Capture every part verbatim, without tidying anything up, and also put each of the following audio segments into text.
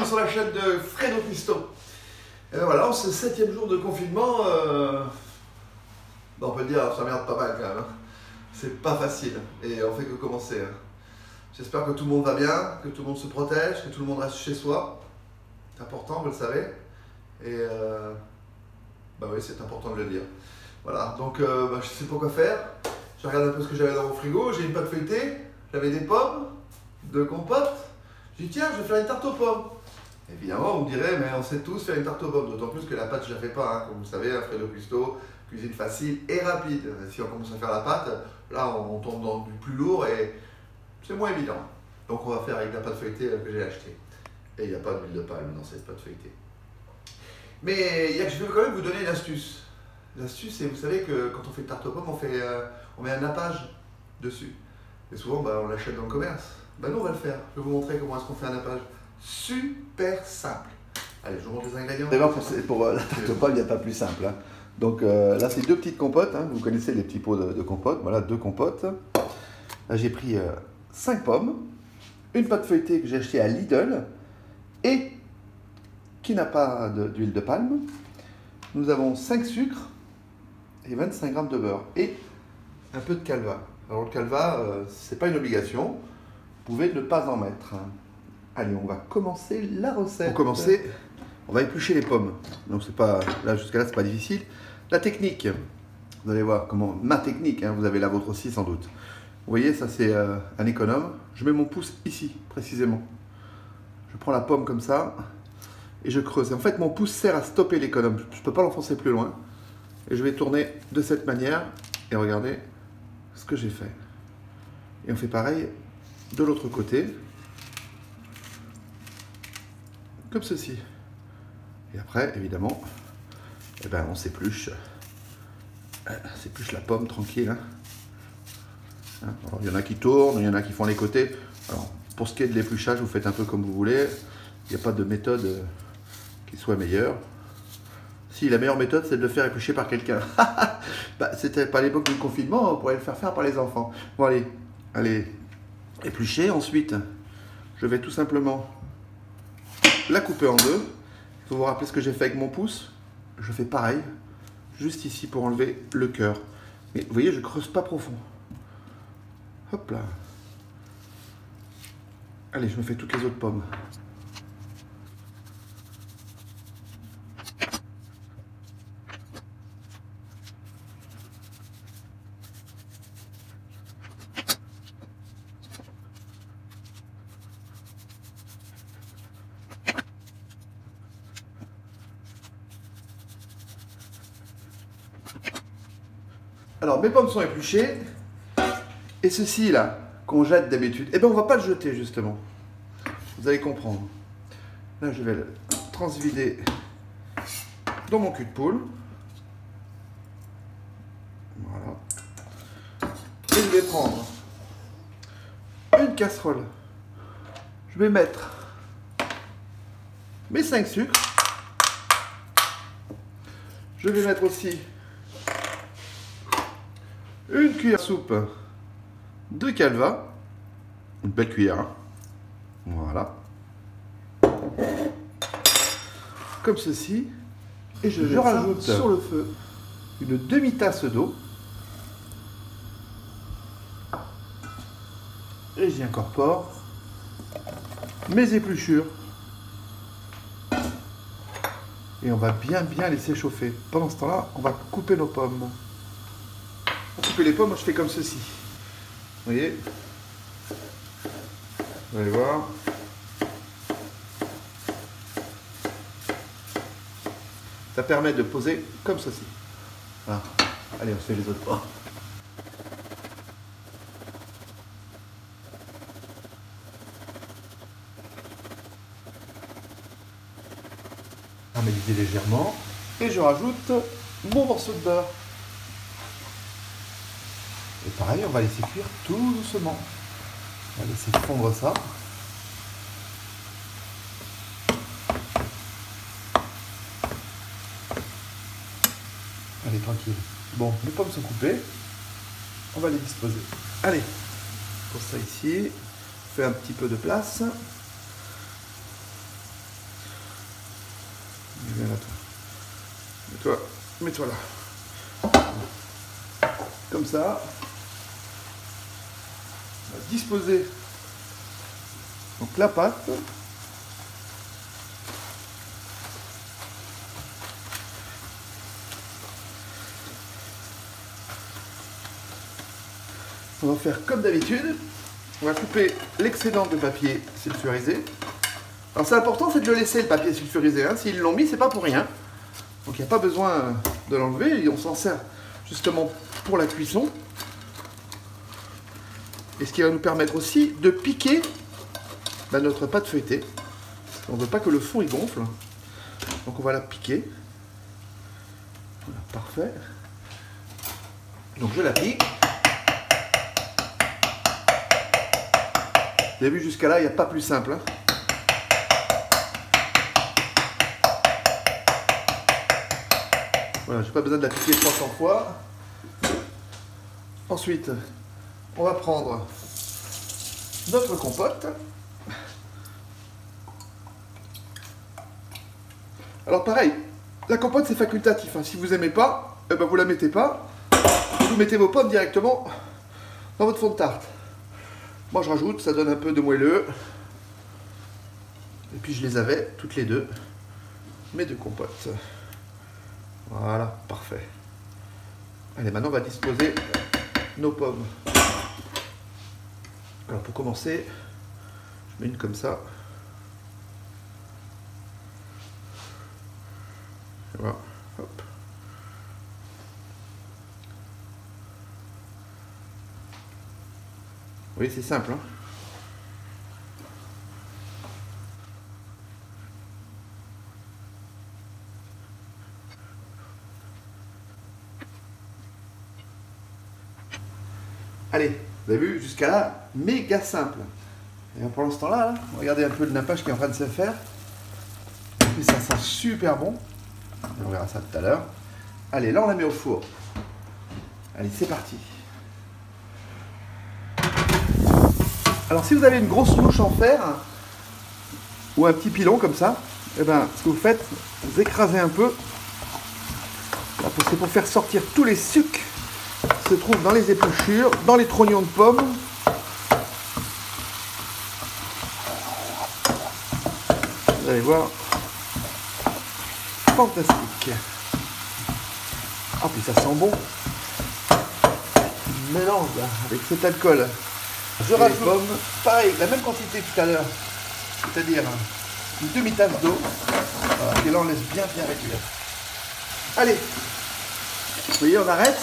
sur la chaîne de Fredo Cuisto. Et voilà, ce septième jour de confinement, euh... bon, on peut le dire, ça merde pas mal quand même. Hein. C'est pas facile et on fait que commencer. Hein. J'espère que tout le monde va bien, que tout le monde se protège, que tout le monde reste chez soi. C'est important, vous le savez. Et euh... bah oui, c'est important de le dire. Voilà, donc euh, bah, je sais pas quoi faire. Je regarde un peu ce que j'avais dans mon frigo. J'ai une pâte feuilletée, j'avais des pommes, deux compotes. Je dis tiens, je vais faire une tarte aux pommes. Évidemment, on me dirait, mais on sait tous faire une tarte aux pommes, d'autant plus que la pâte, je ne la fais pas. Hein. Comme vous le savez, Fredo Cuisto, cuisine facile et rapide. Si on commence à faire la pâte, là, on tombe dans du plus lourd et c'est moins évident. Donc, on va faire avec la pâte feuilletée que j'ai achetée. Et il n'y a pas d'huile de palme dans cette pâte feuilletée. Mais il y a que je veux quand même vous donner une astuce. L'astuce, c'est, vous savez que quand on fait une tarte aux pommes, on, fait, euh, on met un nappage dessus. Et souvent, bah, on l'achète dans le commerce. Ben nous, on va le faire. Je vais vous montrer comment est-ce qu'on fait un nappage. Super simple. Allez, je vous montre les ingrédients. D'abord, pour, pour euh, la tarte aux pommes, il n'y a pas plus simple. Hein. Donc euh, là, c'est deux petites compotes. Hein. Vous connaissez les petits pots de, de compote. Voilà, deux compotes. Là, j'ai pris euh, cinq pommes, une pâte feuilletée que j'ai achetée à Lidl et qui n'a pas d'huile de, de palme. Nous avons cinq sucres et vingt-cinq grammes de beurre et un peu de calva. Alors le calva, euh, c'est pas une obligation. Vous pouvez ne pas en mettre. Allez, on va commencer la recette. Pour commencer, on va éplucher les pommes. Donc c'est pas là jusqu'à là, c'est pas difficile. La technique, vous allez voir comment ma technique. Hein, vous avez la vôtre aussi sans doute. Vous voyez, ça c'est euh, un économe. Je mets mon pouce ici précisément. Je prends la pomme comme ça et je creuse. Et en fait, mon pouce sert à stopper l'économe. Je ne peux pas l'enfoncer plus loin. Et je vais tourner de cette manière et regardez ce que j'ai fait. Et on fait pareil de l'autre côté. Comme ceci. Et après, évidemment, eh ben, on s'épluche. On s'épluche la pomme tranquille. Hein. Alors, il y en a qui tournent, il y en a qui font les côtés. Alors, pour ce qui est de l'épluchage, vous faites un peu comme vous voulez. Il n'y a pas de méthode qui soit meilleure. Si, la meilleure méthode, c'est de le faire éplucher par quelqu'un. Bah, c'était pas l'époque du confinement, on pourrait le faire faire par les enfants. Bon, allez, allez, éplucher. Ensuite, je vais tout simplement la couper en deux. Il faut vous rappeler ce que j'ai fait avec mon pouce. Je fais pareil, juste ici pour enlever le cœur. Mais vous voyez, je creuse pas profond. Hop là. Allez, je me fais toutes les autres pommes. Alors, mes pommes sont épluchées. Et ceci, là, qu'on jette d'habitude, eh bien, on ne va pas le jeter, justement. Vous allez comprendre. Là, je vais le transvider dans mon cul de poule. Voilà. Et je vais prendre une casserole. Je vais mettre mes cinq sucres. Je vais mettre aussi une cuillère à soupe de calva, une belle cuillère, hein. Voilà, comme ceci, et je, je rajoute sur le feu une demi-tasse d'eau, et j'y incorpore mes épluchures, et on va bien bien laisser chauffer. Pendant ce temps-là, on va couper nos pommes. Pour couper les pommes, je fais comme ceci. Vous voyez? Vous allez voir. Ça permet de poser comme ceci. Voilà. Allez, on fait les autres pommes. Améliser légèrement. Et je rajoute mon morceau de beurre. Et pareil, on va laisser cuire tout doucement. On va laisser fondre ça. Allez, tranquille. Bon, les pommes sont coupées. On va les disposer. Allez, pour ça ici, on fait un petit peu de place. Viens là, toi. Mets-toi, mets-toi là. Comme ça. On va disposer donc la pâte. On va faire comme d'habitude. On va couper l'excédent de papier sulfurisé. Alors c'est important, c'est de le laisser le papier sulfurisé. Hein. S'ils l'ont mis, c'est pas pour rien. Donc il n'y a pas besoin de l'enlever. On s'en sert justement pour la cuisson. Et ce qui va nous permettre aussi de piquer bah, notre pâte feuilletée. On ne veut pas que le fond il gonfle. Donc on va la piquer. Voilà, parfait. Donc je la pique. Vous avez vu jusqu'à là, il n'y a pas plus simple. Hein. Voilà, je n'ai pas besoin de la piquer trois cents fois. Ensuite, on va prendre notre compote. Alors pareil, la compote c'est facultatif. Hein. Si vous n'aimez pas, eh ben, vous ne la mettez pas. Vous mettez vos pommes directement dans votre fond de tarte. Moi je rajoute, ça donne un peu de moelleux. Et puis je les avais toutes les deux, mes deux compotes. Voilà, parfait. Allez, maintenant on va disposer nos pommes. Alors pour commencer, je mets une comme ça. Voilà, hop. Oui, c'est simple. Hein. Allez, vous avez vu, jusqu'à là, méga simple. Et pour l'instant là, là, regardez un peu le nappage qui est en train de se faire. Et ça sent super bon. Et on verra ça tout à l'heure. Allez, là on la met au four. Allez, c'est parti. Alors si vous avez une grosse louche en fer ou un petit pilon comme ça, eh ben, ce que vous faites, vous écrasez un peu. C'est pour faire sortir tous les sucs qui se trouvent dans les épluchures, dans les trognons de pommes. Vous allez voir, fantastique. Ah puis ça sent bon. Mélange là, avec cet alcool. Je rajoute les pommes, pareil, la même quantité que tout à l'heure, c'est-à-dire une demi-tasse d'eau. Voilà, et là on laisse bien bien réduire. Allez, vous voyez, on arrête.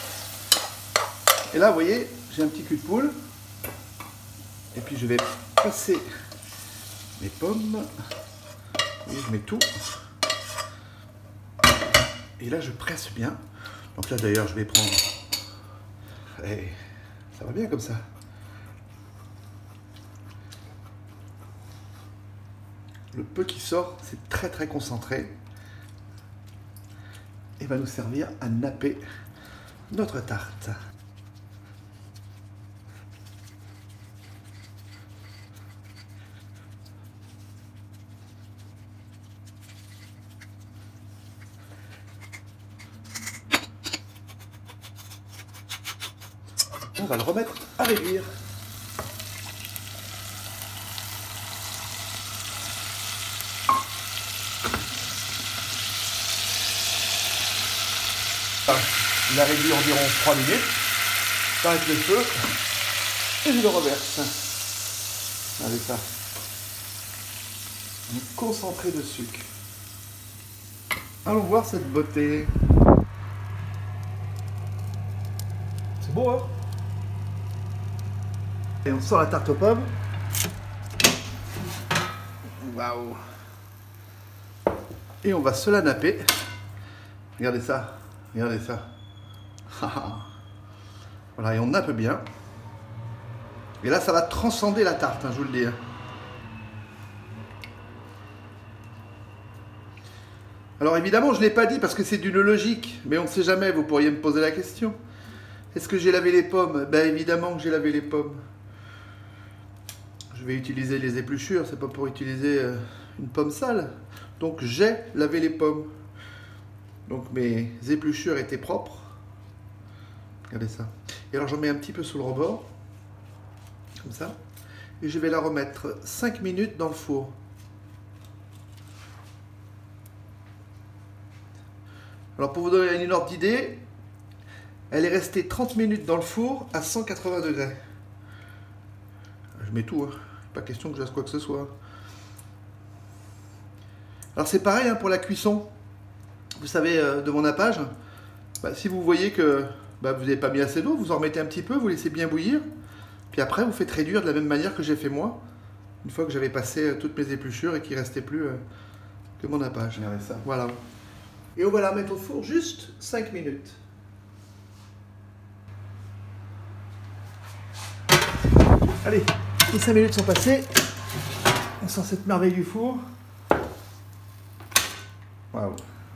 Et là, vous voyez, j'ai un petit cul de poule. Et puis je vais passer mes pommes. Vous voyez, je mets tout. Et là, je presse bien. Donc là, d'ailleurs, je vais prendre... Hey, ça va bien comme ça. Le peu qui sort, c'est très très concentré. Et va nous servir à napper notre tarte. On va le remettre à réduire. Il a réduit environ trois minutes. J'arrête le feu et je le reverse. Avec ça. Un concentré de sucre. Allons voir cette beauté. C'est beau, hein? Et on sort la tarte aux pommes. Waouh! Et on va se la napper. Regardez ça. Regardez ça. Voilà, et on nappe bien. Et là, ça va transcender la tarte, hein, je vous le dis. Alors évidemment, je ne l'ai pas dit parce que c'est d'une logique, mais on ne sait jamais, vous pourriez me poser la question. Est-ce que j'ai lavé les pommes? Ben évidemment que j'ai lavé les pommes. Je vais utiliser les épluchures, c'est pas pour utiliser une pomme sale. Donc j'ai lavé les pommes. Donc mes épluchures étaient propres. Regardez ça. Et alors j'en mets un petit peu sur le rebord. Comme ça. Et je vais la remettre cinq minutes dans le four. Alors pour vous donner une ordre d'idée, elle est restée trente minutes dans le four à cent quatre-vingts degrés. Je mets tout, hein. Pas question que je fasse quoi que ce soit. Alors c'est pareil hein, pour la cuisson. Vous savez, euh, de mon nappage, bah, si vous voyez que bah, vous n'avez pas mis assez d'eau, vous en remettez un petit peu, vous laissez bien bouillir. Puis après, vous faites réduire de la même manière que j'ai fait moi, une fois que j'avais passé euh, toutes mes épluchures et qu'il ne restait plus euh, que mon nappage. Regardez ça. Voilà. Et on va la mettre au four juste cinq minutes. Allez, les cinq minutes sont passées. On sent cette merveille du four. Waouh.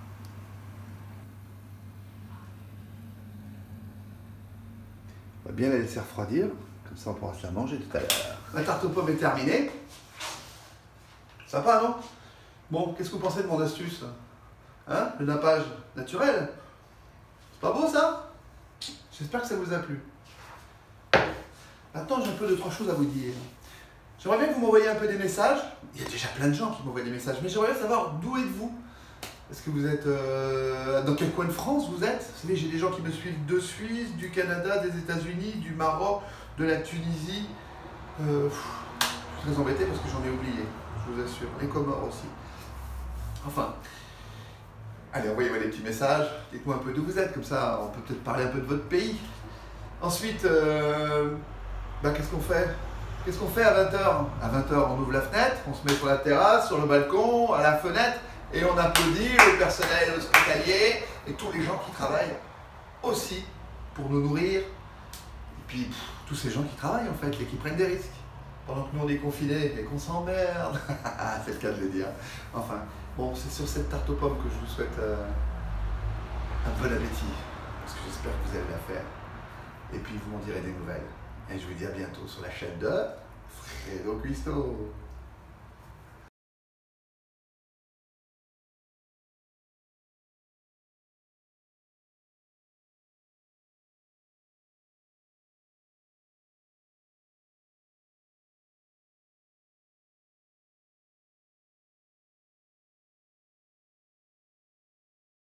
On va bien la laisser refroidir, comme ça on pourra se la manger tout à l'heure. La tarte aux pommes est terminée. Sympa, non? Bon, qu'est-ce que vous pensez de mon astuce? Hein? Le nappage naturel? C'est pas beau ça? J'espère que ça vous a plu. Maintenant, j'ai un peu de trois choses à vous dire. J'aimerais bien que vous m'envoyiez un peu des messages. Il y a déjà plein de gens qui m'envoient des messages, mais j'aimerais bien savoir d'où êtes-vous. Est-ce que vous êtes... Euh, dans quel coin de France vous êtes? Vous savez, j'ai des gens qui me suivent de Suisse, du Canada, des États-Unis, du Maroc, de la Tunisie. Euh, pff, je suis très embêté parce que j'en ai oublié, je vous assure. Les Comores aussi. Enfin... Allez, envoyez-moi des petits messages, dites-moi un peu d'où vous êtes, comme ça on peut peut-être parler un peu de votre pays. Ensuite, euh, bah, qu'est-ce qu'on fait Qu'est-ce qu'on fait à vingt heures? À vingt heures, on ouvre la fenêtre, on se met sur la terrasse, sur le balcon, à la fenêtre, et on applaudit le personnel hospitalier et tous les gens qui travaillent aussi pour nous nourrir. Et puis, pff, tous ces gens qui travaillent en fait et qui prennent des risques. Pendant que nous on est confinés et qu'on s'emmerde. C'est le cas de le dire. Enfin, bon, c'est sur cette tarte aux pommes que je vous souhaite euh, un bon appétit. Parce que j'espère que vous allez la faire. Et puis vous m'en direz des nouvelles. Et je vous dis à bientôt sur la chaîne de Fredo Cuisto.